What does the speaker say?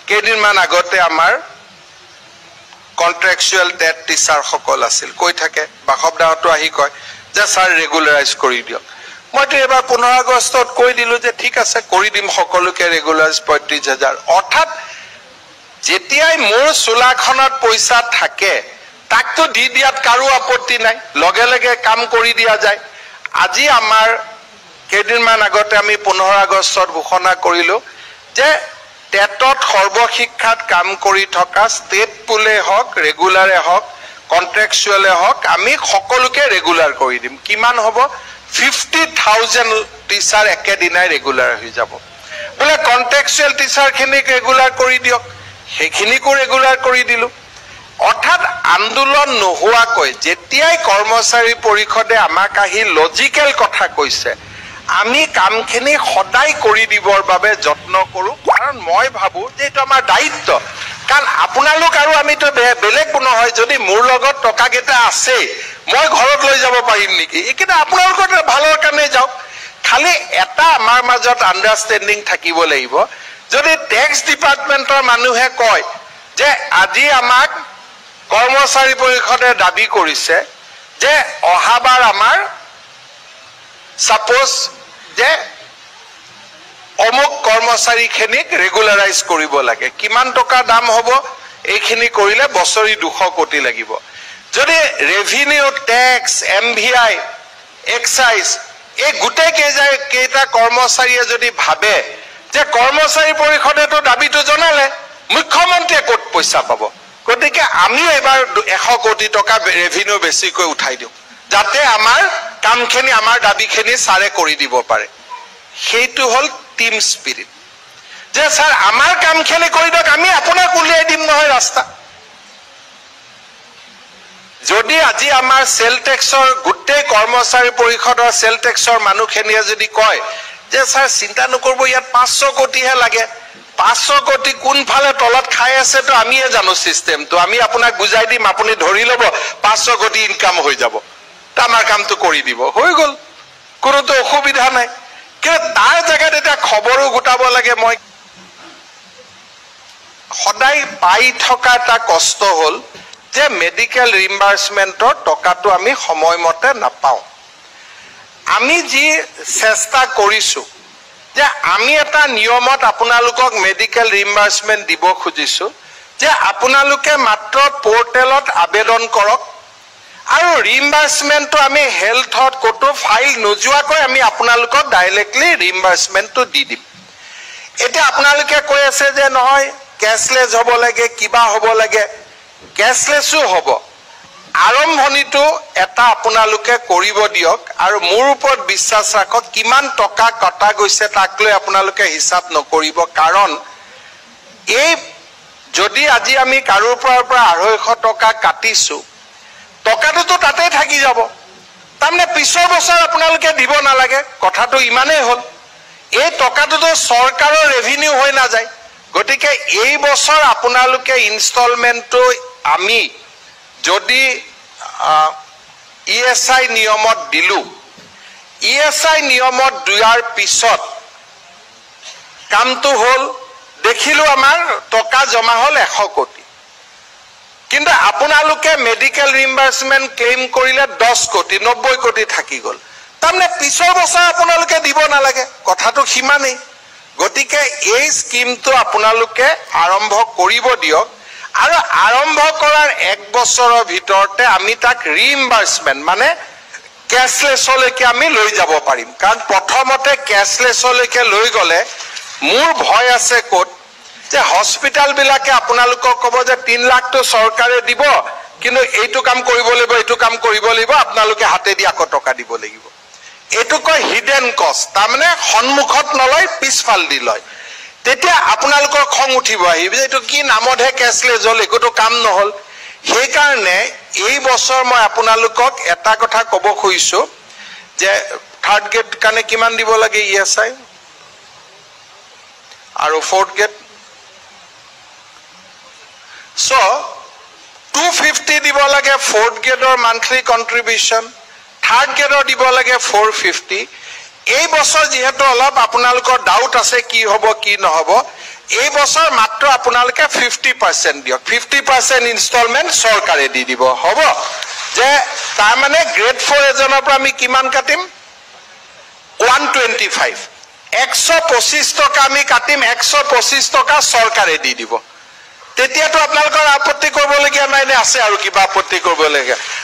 কেইদিনমান আগতে আমাৰ কন্ট্ৰেকচুৱেল টেট টিচাৰ সকল আছিল কৈ থাকে বাসৱদাহটো আহি কয় যে স্যাৰ ৰেগুলাৰাইজ কৰি দিয়ক মইতো এবাৰ 15 আগষ্টত কৈ দিলো যে ঠিক আছে কৰি দিম সকলোকে ৰেগুলাৰাইজ 35,000 অৰ্থাৎ যেতিয়াই মোৰ চুলাখনত পইচা থাকে তাকতো দি দিয়াত কাৰো আপত্তি নাই লগে লগে কাম কৰি দিয়া যায় আজি আমাৰ কেইদিনমান আগতে আমি 15 আগষ্টত ঘোষণা কৰিলো যে টেটত সৰ্বশিক্ষাত কাম কৰি থকা ষ্টেট পুলে হক ৰেগুলাৰে হক কন্ট্ৰেকচুৱেলে হক আমি সকলোকে ৰেগুলাৰ কৰি দিম কিমান হ'ব 50,000 টিচাৰ একেদিনাই ৰেগুলাৰ হৈ যাব বলে কন্ট্ৰেকচুৱেল টিচাৰ খিনিক ৰেগুলাৰ কৰি দিয়ক সেইখিনিকো ৰেগুলাৰ কৰি দিলো অৰ্থাৎ আন্দোলন নোহোৱাকৈ যেতিয়াই কৰ্মচাৰী পৰিষদে আমাক আহি লজিকেল কথা কৈছে আমি কামখিনি সদায় কৰি দিবৰ বাবে যত্ন কৰো কাৰণ মই ভাবো যে এটা আমাৰ দায়িত্ব কাৰণ আপোনালোক আৰু আমিতো বেলেগ নহয় যদি মোৰ লগত টকা কেটা আছে মই ঘৰত লৈ যাব পাৰিম নেকি একিটা আপোনালোকৰ ভালৰ কাৰণে যাওক খালি এটা আমাৰ মাজত আন্ডাৰষ্টেণ্ডিং থাকিব লাগিব যদি ট্যাক্স ডিপাৰ্টমেন্টৰ মানুহে কয় যে আজি আমাক কৰ্মচাৰী পৰিষদে দাবী কৰিছে যে অহাবাৰ আমাৰ সাপোজ যে অমুক কৰ্মচাৰীখিনিক ৰেগুলাৰাইজ কৰিব লাগে কিমান টকা দাম হ'ব এইখিনি কৰিলে বছৰি 200 কোটি লাগিব যদি ৰেভিনিউ ট্যাক্স এমভিআই এক্সাইজ এই গোটেই কেইটা কৰ্মচাৰীয়ে যদি ভাবে যে কৰ্মচাৰী পৰিষদেটো দাবীটো জনালে মুখ্যমন্ত্ৰীয়ে ক'ত পইচা পাব গতিকে আমি এবাৰ 100 কোটি টকা ৰেভিনিউ বেছিকৈ উঠাই দিওঁ যাতে আমাৰ কামখিনি আমাৰ দাবীখিনি সাৰে কৰি দিব পাৰে সেইটো হল টিম স্পিৰিট যে স্যাৰ আমাৰ কামখিনি কৰি দিয়ক আমি আপোনাক উলিয়াই দিম নহয় ৰাস্তা যদি আজি আমাৰ সেল টেক্সৰ গোটেই কৰ্মচাৰী পৰিষদৰ সেল টেক্সৰ মানুহখিনিয়ে যদি কয় যে স্যাৰ চিন্তা নকৰব ইয়াত 500 কোটিহে লাগে 500 কোটি কোনফালে তলত খাই আছে তো আমিয়ে জানো সিস্টেমটো আমি আপোনাক বুজাই দিম আপুনি ধৰি লব 500 কোটি ইনকাম হৈ যাব তা আমাৰ কামটো কৰি দিব হৈ গল কোনোতো অসুবিধা নাই কে তাৰ জায়গাত এটা খবৰো গোটাব লাগে মই সদায় পাই থকা এটা কষ্ট হল যে মেডিকেল ৰিম্বাৰ্সমেন্টৰ টকাটো আমি সময়মতে নাপাও আমি যি চেষ্টা কৰিছো যে আমি এটা নিয়মত আপোনালোকক মেডিকেল ৰিম্বাৰ্সমেন্ট দিব খুজিছো যে আপোনালোকে মাত্ৰ পোৰ্টেলত আবেদন কৰক আৰু ৰিম্বাৰ্সমেন্টটো আমি হেলথত কোটো ফাইল নোযোৱাকৈ আমি আপোনালোকক ডাইৰেক্টলি ৰিম্বাৰ্সমেন্টটো দি দিম এটা আপোনালোকে কৈ আছে যে নহয় ক্যাশলেস হ'ব লাগে কিবা হ'ব লাগে ক্যাশলেসও হ'ব আৰম্ভণিটো এটা আপোনালোকে কৰিব দিয়ক আৰু মোৰ ওপৰত বিশ্বাস ৰাখক কিমান টকা কটা গৈছে তাক লৈ আপোনালোকে হিসাব নকৰিব কাৰণ এই যদি আজি আমি কাৰোৰ পৰা 250 টকা কাটিছো টকাটো তো তাতে থাকি যাব তাৰমানে পিছৰ বছৰ আপোনালোকে দিব নালাগে কথাটো ইমানেই হল এই টকাটো তো চৰকাৰৰ ৰেভিনিউ হৈ না যায় গতিকে এই বছৰ আপোনালোকে ইনষ্টলমেন্টটো আমি যদি ইএসআই নিয়মত দিলু ইএসআই নিয়মত দিয়াৰ পিছত কামটো হল দেখিলো আমাৰ টকা জমা হল 100 কোটি কিন্তু আপোনালোকে মেডিকেল ৰিম্বাৰ্সমেন্ট ক্লেইম কৰিলে 10 কোটি 90 কোটি থাকি গল তাৰমানে পিছৰ বছৰ আপোনালোকে দিব নালাগে কথাটো হিমানেই গতিকে এই স্কিমটো আপোনালোকে আৰম্ভ কৰিব দিয়ক আৰু আৰম্ভ কৰাৰ 1 বছৰৰ ভিতৰতে আমি তাক ৰিম্বাৰ্সমেন্ট মানে ক্যাশলেছলৈকে আমি লৈ যাব পাৰিম কাৰণ প্ৰথমতে ক্যাশলেছলৈকে লৈ গলে মোৰ ভয় আছে ক'ত যে হস্পিটাল বিলাকে আপোনালোকক ক'ব যে 3 লাখ তো চৰকাৰে দিব কিন্তু এইটো কাম কৰিব লাগিব এইটো কাম কৰিব লাগিব আপোনালোকে হাতে দি আকৌ টকা দিব লাগিব এটো কয় হিডেন কষ্ট তাৰমানে সন্মুখত নলয় পিছফাল দি লয় তেতিয়া আপোনালোকৰ খং উঠিব আহিব যে এটো কি নামতহে ক্যাশলেস হল একোটো কাম নহল সেই কাৰণে এই বছৰ মই আপোনালোকক এটা কথা ক'ব খুজিছো যে থাৰ্ড গেট কাৰণে কিমান দিব লাগে ইএসআই আৰু ফোৰ্থ গেট So, 250 দিব লাগে fourth grade or monthly contribution, third grade or দিব লাগে 450. এই বছৰ যেহেতু অলপ আপোনালোকৰ ডাউট আছে কি হ'ব কি নহব এই বছৰ মাত্ৰ আপোনালোকে 50% দিয়ক 50% ইনষ্টলমেন্ট চৰকাৰে দি দিব হ'ব যে তাৰ মানে গ্ৰেড 4 এজনৰ পৰা আমি কিমান কাটিম 125 125 টকা আমি কাটিম 125 টকা চৰকাৰে দি দিব তেতিয়াতো আপোনালোকৰ আপত্তি কৰিবলগীয়া নাই নে আছে আৰু কিবা আপত্তি কৰিবলগীয়া